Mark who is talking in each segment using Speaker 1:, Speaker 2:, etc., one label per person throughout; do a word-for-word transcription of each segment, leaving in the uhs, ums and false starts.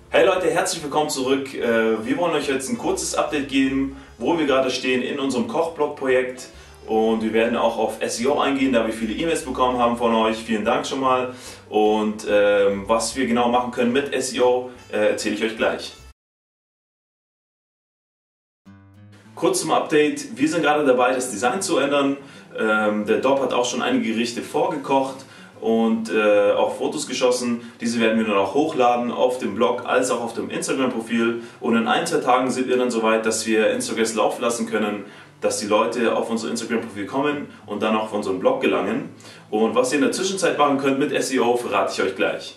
Speaker 1: Hey Leute, herzlich willkommen zurück. Wir wollen euch jetzt ein kurzes Update geben, wo wir gerade stehen in unserem Kochblog-Projekt. Und wir werden auch auf S E O eingehen, da wir viele E-Mails bekommen haben von euch. Vielen Dank schon mal. Und ähm, was wir genau machen können mit S E O, äh, erzähle ich euch gleich. Kurz zum Update. Wir sind gerade dabei, das Design zu ändern. Ähm, der Dob hat auch schon einige Gerichte vorgekocht und äh, auch Fotos geschossen. Diese werden wir dann auch hochladen auf dem Blog als auch auf dem Instagram-Profil. Und in ein, zwei Tagen sind wir dann soweit, dass wir Instagram laufen lassen können, dass die Leute auf unser Instagram-Profil kommen und dann auch auf unseren Blog gelangen. Und was ihr in der Zwischenzeit machen könnt mit S E O, verrate ich euch gleich.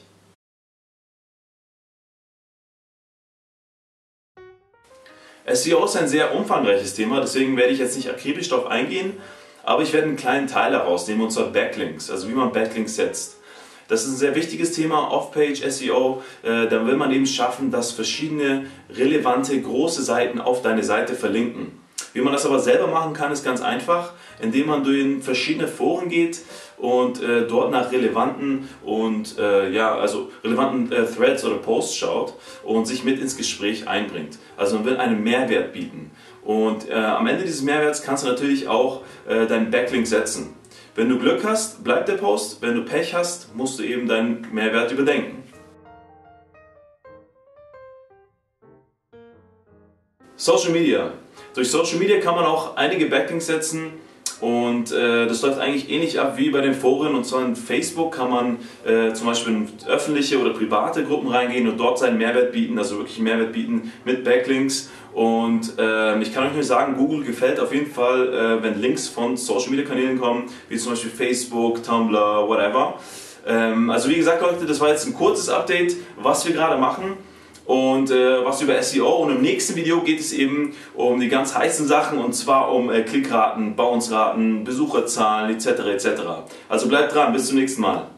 Speaker 1: S E O ist ein sehr umfangreiches Thema, deswegen werde ich jetzt nicht akribisch darauf eingehen, aber ich werde einen kleinen Teil herausnehmen, und zwar Backlinks, also wie man Backlinks setzt. Das ist ein sehr wichtiges Thema, Off-Page S E O. Äh, da will man eben schaffen, dass verschiedene relevante große Seiten auf deine Seite verlinken. Wie man das aber selber machen kann, ist ganz einfach, indem man durch verschiedene Foren geht und äh, dort nach relevanten und äh, ja, also relevanten äh, Threads oder Posts schaut und sich mit ins Gespräch einbringt. Also man will einen Mehrwert bieten. Und äh, am Ende dieses Mehrwerts kannst du natürlich auch äh, deinen Backlink setzen. Wenn du Glück hast, bleibt der Post. Wenn du Pech hast, musst du eben deinen Mehrwert überdenken. Social Media. Durch Social Media kann man auch einige Backlinks setzen und äh, das läuft eigentlich ähnlich ab wie bei den Foren. Und zwar in Facebook kann man äh, zum Beispiel in öffentliche oder private Gruppen reingehen und dort seinen Mehrwert bieten, also wirklich Mehrwert bieten mit Backlinks. Und äh, ich kann euch nur sagen, Google gefällt auf jeden Fall, äh, wenn Links von Social Media Kanälen kommen, wie zum Beispiel Facebook, Tumblr, whatever. Ähm, also wie gesagt Leute, das war jetzt ein kurzes Update, was wir gerade machen. Und äh, was über S E O, und im nächsten Video geht es eben um die ganz heißen Sachen, und zwar um äh, Klickraten, Bounce-Raten, Besucherzahlen et cetera et cetera. Also bleibt dran, bis zum nächsten Mal.